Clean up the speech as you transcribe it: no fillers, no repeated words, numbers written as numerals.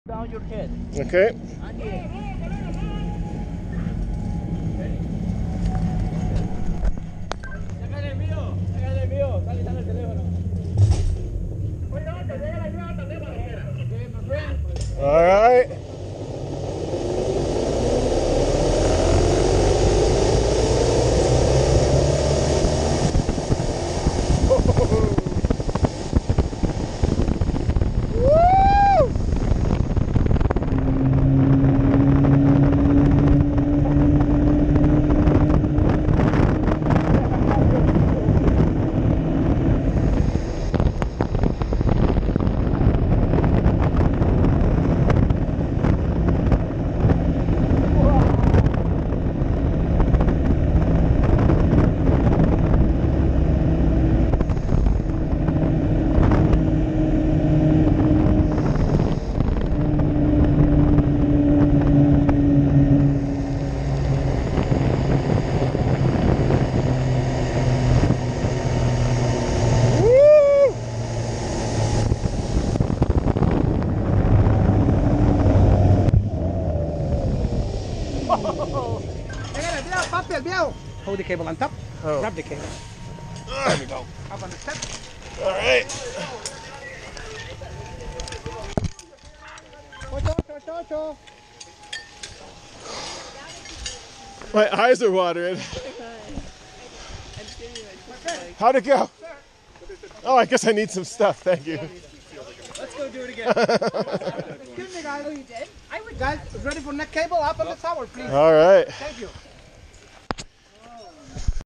Down your head. Okay. Sácale el mío, está quitando el teléfono. All right. Hold the cable on top. Oh. Grab the cable. There we go. Up on the step. All right. My eyes are watering. How'd it go? Oh, I guess I need some stuff. Thank you. Let's go do it again. Excuse me, guys. Oh, you did? Guys, ready for neck cable? Up on the tower, please. All right. Thank you.